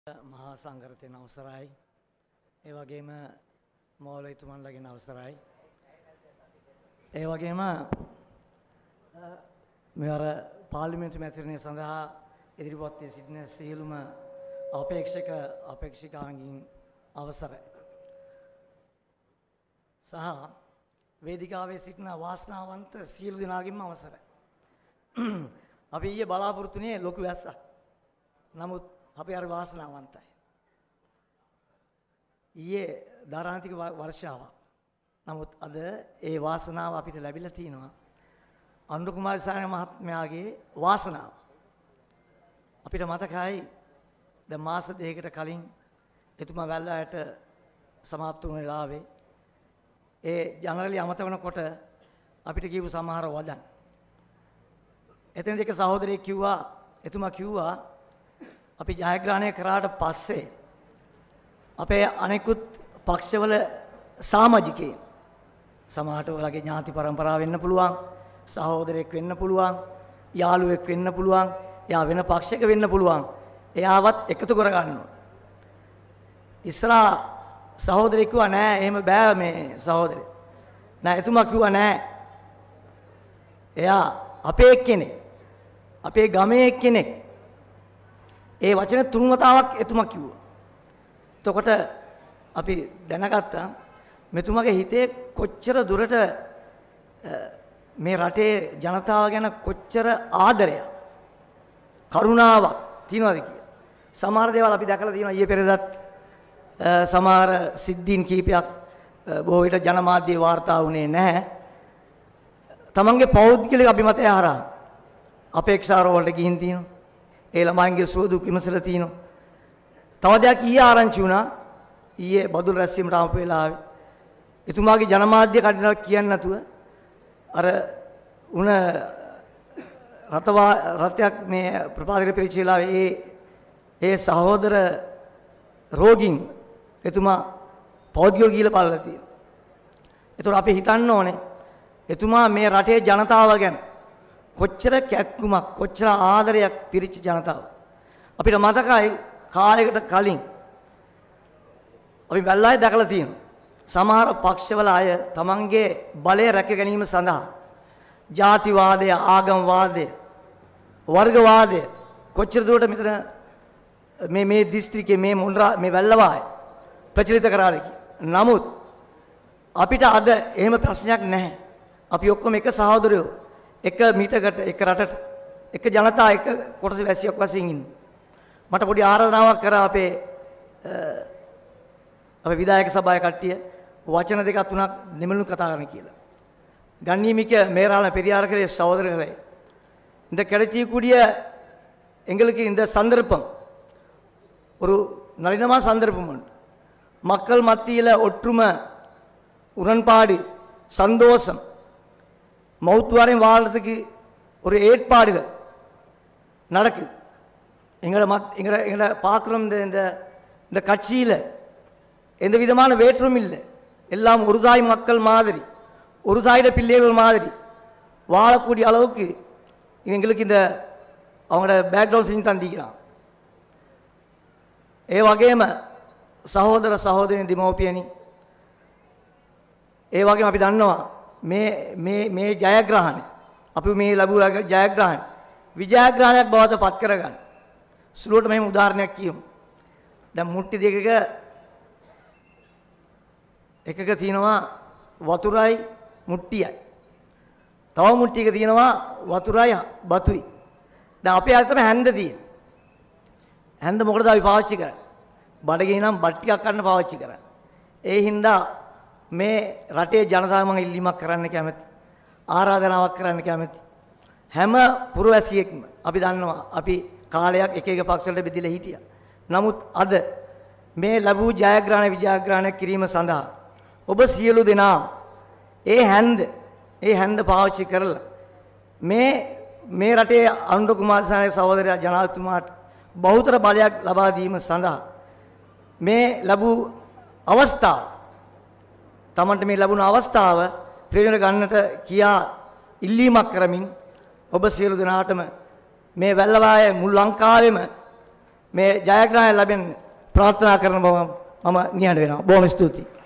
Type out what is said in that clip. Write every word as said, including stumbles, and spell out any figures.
මහා සංඝරත්නයන් අවසරයි. ඒ වගේම මෞලවිතුමන්ලගෙන් අවසරයි. ඒ වගේම මෙවර පාර්ලිමේන්තු මැතිවරණය සඳහා ඉදිරිපත් වී සිටින සියලුම අපේක්ෂක අපේක්ෂිකාවන්ගෙන් අවසරයි. සහ වේදිකාවේ සිටින වාසනාවන්ත සියලු දෙනාගෙන්ම අවසරයි. අපි ඊයේ බලාපොරොත්තු වුණේ ලොකු වැස්සක්. නමුත් අපි අර වාසනාවන්තයි. ඊයේ ධාරාන්තික වර්ෂාවක්. නමුත් අද ඒ වාසනාව අපිට ලැබිලා තිනවා. අනුර කුමාරසාරි මහත්මයාගේ වාසනාව. අපිට මතකයි දැන් මාස දෙකකට කලින් එතුමා වැල්ලායට සමාප්ත වුණ වෙලාවේ ඒ ජනරලි අමතවනකොට අපිට කියපු සමහර වදන්. එතනදී එක සහෝදරයෙක් කිව්වා එතුමා කිව්වා අපි ජයග්‍රහණය කරාට පස්සේ අපේ අනෙකුත් පක්ෂවල සමාජිකයන් සමහරට ඔයලාගේ ඥාති පරම්පරාව වෙන්න පුළුවන්, සහෝදරයෙක් වෙන්න පුළුවන්, යාළුවෙක් වෙන්න පුළුවන්, එයා වෙන පක්ෂයක වෙන්න පුළුවන්. එයාවත් එකතු කරගන්නවා. ඉස්සරහා සහෝදරයෙක් කිව්වා නෑ එහෙම බෑ මේ සහෝදරය. නෑ එතුමා කිව්වා නෑ. එයා අපේ කෙනෙක්. අපේ ගමේ කෙනෙක්. ඒ වචනේ තුන් වතාවක් එතුමා කිව්වා. එතකොට අපි දැනගත්තා මෙතුමාගේ හිතේ කොච්චර දුරට මේ රටේ ජනතාව ගැන කොච්චර ආදරයක් කරුණාවක් තියනවද කියලා. සමහර දේවල් අපි දැකලා තියෙනවා ඊයේ පෙරේදත් සමහර සිද්ධීන් කීපයක් බොහෝ විට ජනමාධ්‍ය වාර්තා වුණේ නැහැ. තමන්ගේ පෞද්ගලික අභිමතය හරහා අපේක්ෂා රෝවලට ගිහින් තියෙනවා. ඒ ළමයින්ගේ සුව දුක් විමසලා තිනවා. තව දෙයක් ඊයේ ආරංචි වුණා. ඊයේ බදුල් රැස්වීමට ආපු වෙලාවේ එතුමාගේ ජනමාධ්‍ය කඩිනක් කියන්නේ නැතුව අර උණ රතවා රතයක් මේ ප්‍රපාදකර පිරිච්ච වෙලාවේ ඒ ඒ සහෝදර රෝගීන් එතුමා පෞද්ගලිකව ගිහලා බලලා තියෙනවා. ඒතකොට අපි හිතන්න ඕනේ එතුමා මේ රටේ ජනතාව ගැන කොච්චර කැක්කුමක් කොච්චර ආදරයක් පිරිච්ච ජනතාව. අපිට මතකයි කාලයකට කලින් අපි වැල්ලාවේ දැකලා තියෙනවා. සමහර පක්ෂවල අය තමන්ගේ බලය රැක ගැනීම සඳහා ජාතිවාදය, ආගම්වාදය, වර්ගවාදය කොච්චර දුරට මෙතන මේ මේ දිස්ත්‍රික්කයේ මේ මොණරා මේ වැල්ලවාය ප්‍රචලිත කරාද කියලා. නමුත් අපිට අද එහෙම ප්‍රශ්නයක් නැහැ. අපි ඔක්කොම එක සහෝදරයෝ එක මීටකට එක රටට එක ජනතා එක කොටස වැසියක් වශයෙන් ඉන්න. මට පොඩි ආරාධනාවක් කරා අපේ අපේ විධායක සභාවේ කට්ටිය වචන දෙකක් තුනක් නිමලු කතා කරන්න කියලා. கண்ணியமிக்க மேலான பெரியார்களே சகோதரர்களே, இந்த கிடைக்கக்கூடிய எங்களுக்கு இந்த சந்தர்ப்பம் ஒரு நளினமான சந்தர்ப்பம் உண்டு. மக்கள் மத்தியில் ஒற்றுமை, உடன்பாடு, சந்தோஷம், மௌத்துவாரையும் வாழ்றதுக்கு ஒரு ஏற்பாடுகள் நடக்குது. எங்களை மத் எங்களை எங்களை பார்க்குறோம் இந்த இந்த இந்த கட்சியில் எந்த விதமான வேற்றும் இல்லை. எல்லாம் ஒரு தாய் மக்கள் மாதிரி, ஒரு தாயிட பிள்ளைகள் மாதிரி வாழக்கூடிய அளவுக்கு எங்களுக்கு இந்த அவங்களோட பேக்ரவுண்ட் செஞ்சு தந்திக்கிறான். ඒ වගේම සහෝදර සහෝදරියන් දෙමව්පියනි, ඒ වගේම අපි දන්නවා මේ මේ මේ ජයග්‍රහණය අපි මේ ලැබුවා ජයග්‍රහණය විජයග්‍රහණයක් බවට පත් කරගන්න. සුළුවට මෙහෙම උදාහරණයක් කියමු. දැන් මුට්ටි දෙකක එකක තියෙනවා වතුරයි මුට්ටියයි. තව මුට්ටියක තියෙනවා වතුරයි බතුයි. දැන් අපේ අතට හැන්ද තියෙන. හැන්ද මොකටද අපි පාවිච්චි කරන්නේ? බඩගිනි නම් බත් ටිකක් ගන්න පාවිච්චි කරන්නේ. ඒ හින්දා මේ රටේ ජනතාව මම ඉල්ලීමක් කරන්න කැමති. ආරාධනාවක් කරන්න කැමති. හැම පුරවැසියෙක්ම අපි දන්නවා අපි කාලයක් එක එක පක්ෂවලට බෙදලා හිටියා. නමුත් අද මේ ලැබූ ජයග්‍රහණ විජයග්‍රහණ කිරීම සඳහා ඔබ සියලු දෙනා ඒ හැන්ද ඒ හැන්ද පාවිච්චි කරලා මේ මේ රටේ අනුර කුමාරසාරි සහෝදරයා ජනාධිපතිතුමාට බහුතර බලයක් ලබා දීම සඳහා මේ ලැබූ අවස්ථාව තමන්ට මේ ලැබුණු අවස්ථාව ප්‍රයෝජන ගන්නට කියා ඉල්ලීමක් කරමින් ඔබ සියලු දෙනාටම මේ වැල්ලවායේ මුළු ලංකාවෙම මේ ජයග්‍රහණය ලැබෙන්න ප්‍රාර්ථනා කරන බව මම නිහඬ වෙනවා. බොහොම ස්තුතියි.